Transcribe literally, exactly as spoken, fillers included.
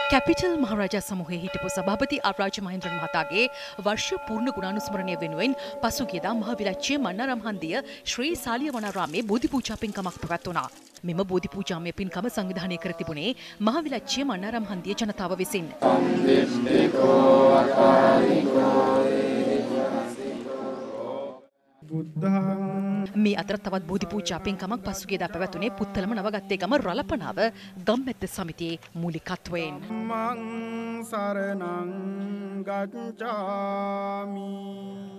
Capital මහරජා සමූහයේ හිටපු සභාපති ආරාජ මහින්ද්‍රන් මහතාගේ වර්ෂ පූර්ණ ගුණානුස්මරණය වෙනුවෙන් පසුගියදා මහවිරච්චිය මන්නාරම් හන්දිය ශ්‍රී සාලිය වනාරාමේ බෝධි පූජා පින්කමක් පැවැත්වුණා. මෙම බෝධි පූජාමය පින්කම සංවිධානය කර තිබුණේ මහවිරච්චිය මන්නාරම් හන්දිය ජනතාව විසින්. මේ අතර තවත් බෝධි පූජා පින්කමක් පසුගියදා පැවැතුනේ පුත්තලම නවගත්තේගම රළපනාව ගම්මැද්ද සමිතියේ මූලිකත්වයෙන්. මං සරණං ගච්ඡාමි